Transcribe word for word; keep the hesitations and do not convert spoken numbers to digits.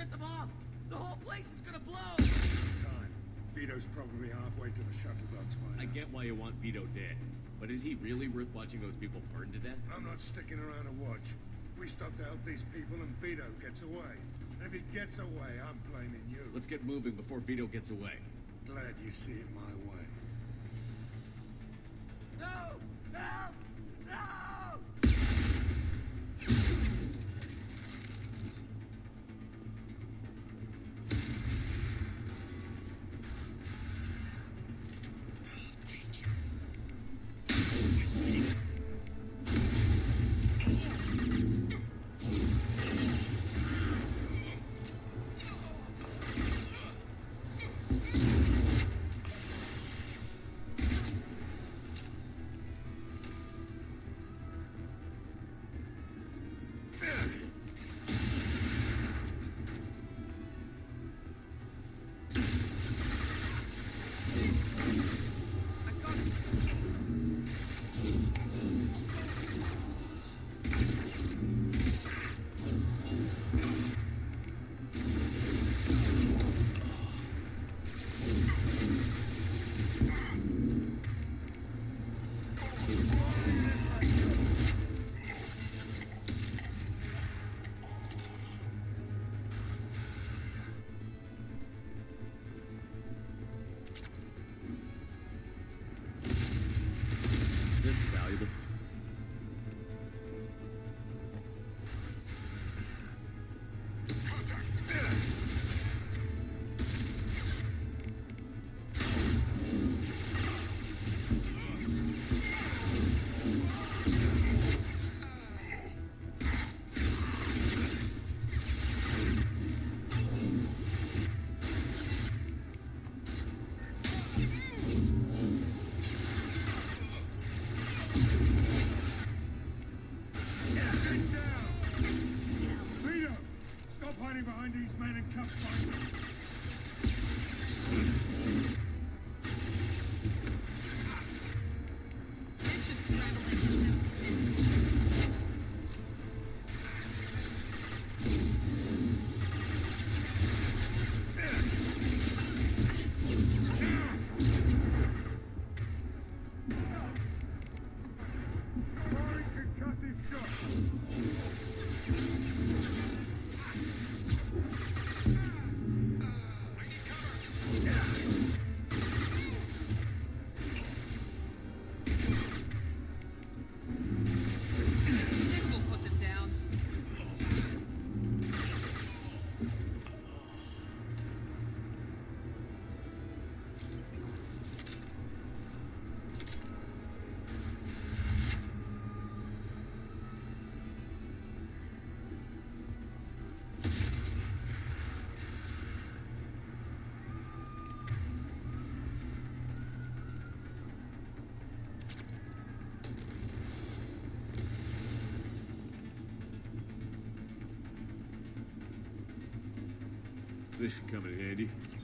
shut them off! The whole place is gonna blow! Time. Vito's probably halfway to the shuttle docks by now. I get why you want Vito dead, but is he really worth watching those people burn to death? I'm not sticking around to watch. We stop to help these people and Vito gets away. And if he gets away, I'm blaming you. Let's get moving before Vito gets away. Glad you see it my way. No! Help! No! This is valuable. Vito! Stop hiding behind these men and come find them. Firing concussive shots. This will put them down. This should come in handy.